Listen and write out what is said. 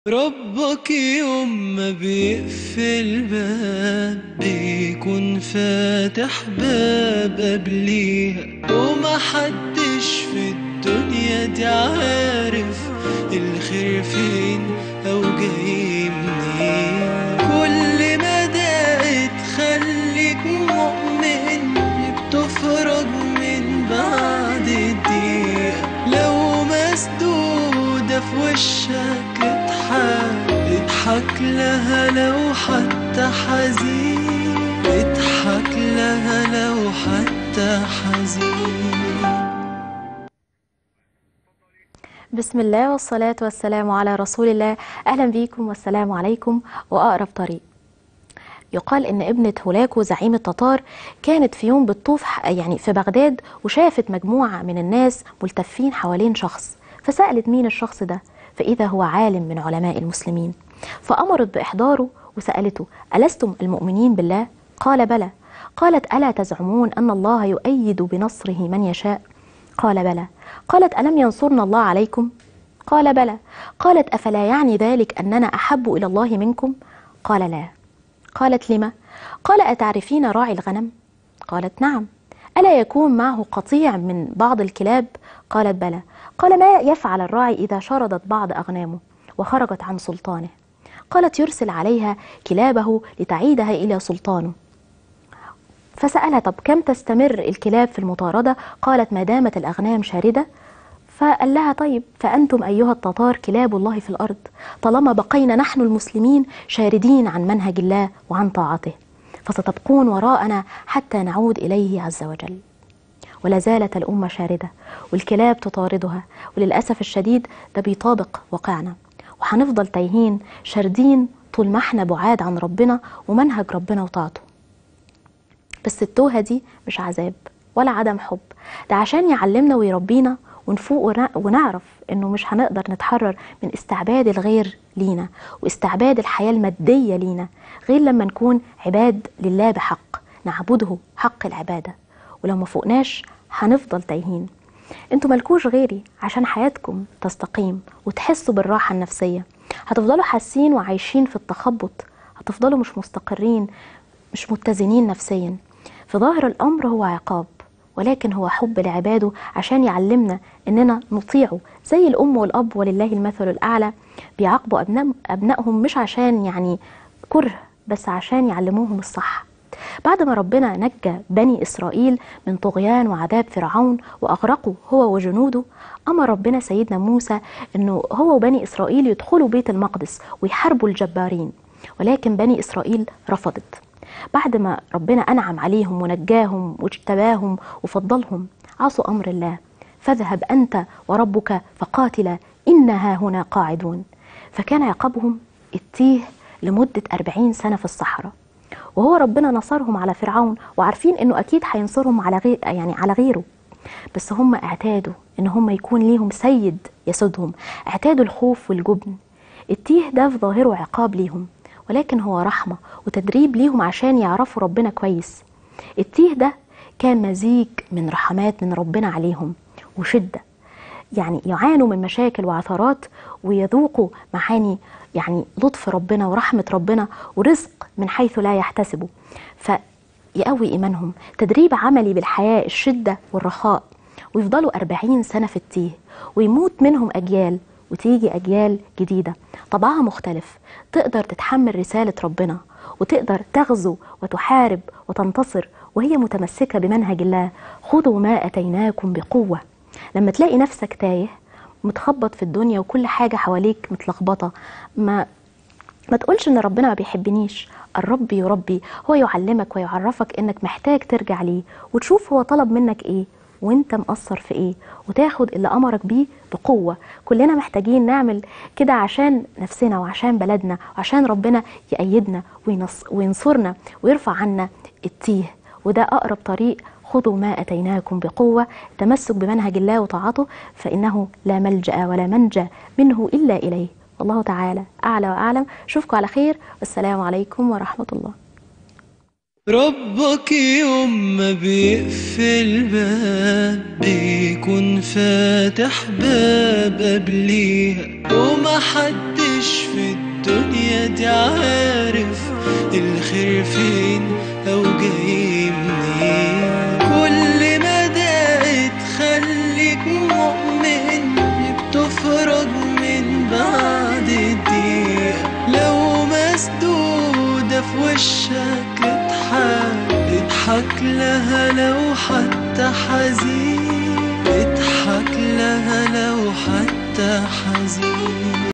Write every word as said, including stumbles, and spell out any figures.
ربك يوم ما بيقفل باب بيكون فاتح باب قبليها، ومحدش في الدنيا دي عارف الخير فين أو جاي منين. كل ما دقت خليك مؤمن بتفرج من بعد الدقيقة، لو مسدودة في وشك اضحك لها لو حتى حزين، اضحك لها لو حتى حزين. بسم الله والصلاة والسلام على رسول الله. أهلا بيكم والسلام عليكم. وأقرب طريق. يقال إن ابنة هولاكو زعيم التتار كانت في يوم بتطوف يعني في بغداد، وشافت مجموعة من الناس ملتفين حوالين شخص، فسألت مين الشخص ده، فإذا هو عالم من علماء المسلمين، فأمرت بإحضاره وسألته: ألستم المؤمنين بالله؟ قال: بلى. قالت: ألا تزعمون أن الله يؤيد بنصره من يشاء؟ قال: بلى. قالت: ألم ينصرنا الله عليكم؟ قال: بلى. قالت: أفلا يعني ذلك أننا أحب إلى الله منكم؟ قال: لا. قالت: لما؟ قال: أتعرفين راعي الغنم؟ قالت: نعم. ألا يكون معه قطيع من بعض الكلاب؟ قالت: بلى. قال: ما يفعل الراعي إذا شردت بعض أغنامه وخرجت عن سلطانه؟ قالت: يرسل عليها كلابه لتعيدها إلى سلطانه. فسألها: طب كم تستمر الكلاب في المطاردة؟ قالت: ما دامت الأغنام شاردة. فقال لها: طيب فأنتم أيها التتار كلاب الله في الأرض، طالما بقينا نحن المسلمين شاردين عن منهج الله وعن طاعته، فستبقون وراءنا حتى نعود إليه عز وجل. ولا زالت الأمة شاردة والكلاب تطاردها، وللأسف الشديد ده بيطابق واقعنا، وهنفضل تايهين شاردين طول ما احنا بعاد عن ربنا ومنهج ربنا وطاعته. بس التوهة دي مش عذاب ولا عدم حب، ده عشان يعلمنا ويربينا ونفوق ونعرف انه مش هنقدر نتحرر من استعباد الغير لينا واستعباد الحياة المادية لينا غير لما نكون عباد لله بحق، نعبده حق العبادة. ولو ما فوقناش هنفضل تايهين. انتوا ملكوش غيري عشان حياتكم تستقيم وتحسوا بالراحة النفسية. هتفضلوا حاسين وعايشين في التخبط، هتفضلوا مش مستقرين، مش متزنين نفسيا. في ظاهر الأمر هو عقاب، ولكن هو حب لعباده عشان يعلمنا إننا نطيعه، زي الأم والأب ولله المثل الأعلى بيعاقبوا أبنائهم مش عشان يعني كره، بس عشان يعلموهم الصح. بعد ما ربنا نجى بني إسرائيل من طغيان وعذاب فرعون وأغرقوا هو وجنوده، أمر ربنا سيدنا موسى إنه هو وبني إسرائيل يدخلوا بيت المقدس ويحاربوا الجبارين، ولكن بني إسرائيل رفضت. بعد ما ربنا أنعم عليهم ونجاهم واجتباهم وفضلهم، عصوا أمر الله: فاذهب أنت وربك فقاتلا إنها هنا قاعدون. فكان عقابهم التيه لمدة أربعين سنة في الصحراء، وهو ربنا نصرهم على فرعون، وعارفين إنه أكيد هينصرهم على غير يعني على غيره، بس هم اعتادوا إن هم يكون ليهم سيد يسودهم، اعتادوا الخوف والجبن. التيه ده في ظاهره عقاب ليهم، ولكن هو رحمة وتدريب ليهم عشان يعرفوا ربنا كويس. التيه ده كان مزيج من رحمات من ربنا عليهم وشدة، يعني يعانوا من مشاكل وعثرات ويذوقوا معاني يعني لطف ربنا ورحمة ربنا ورزق من حيث لا يحتسبوا، فيقوي إيمانهم. تدريب عملي بالحياة، الشدة والرخاء، ويفضلوا أربعين سنة في التيه، ويموت منهم أجيال وتيجي أجيال جديدة طبعها مختلف، تقدر تتحمل رسالة ربنا وتقدر تغزو وتحارب وتنتصر وهي متمسكة بمنهج الله. خذوا ما أتيناكم بقوة. لما تلاقي نفسك تايه متخبط في الدنيا وكل حاجة حواليك متلخبطة، ما ما تقولش ان ربنا ما بيحبنيش. الرب يربي، هو يعلمك ويعرفك انك محتاج ترجع ليه وتشوف هو طلب منك ايه وانت مقصر في ايه، وتاخد اللي امرك بيه بقوة. كلنا محتاجين نعمل كده عشان نفسنا وعشان بلدنا وعشان ربنا يأيدنا وينصرنا ويرفع عنا التيه. وده اقرب طريق. خذوا ما أتيناكم بقوة، تمسك بمنهج الله وطاعته، فإنه لا ملجأ ولا منجى منه إلا إليه. والله تعالى أعلى وأعلم. أشوفكم على خير، والسلام عليكم ورحمة الله. ربك يوم ما بيقفل باب بيكون فاتح باب قبليها، ومحدش محدش في الدنيا دي عارف الخير فين أو جاي منين. كل ما دقت خليك مؤمن بتفرج من بعد الدقيقة. لو مسدودة في وشك اضحك اضحك لها لو حتى حزين، اضحك لها لو حتى حزين.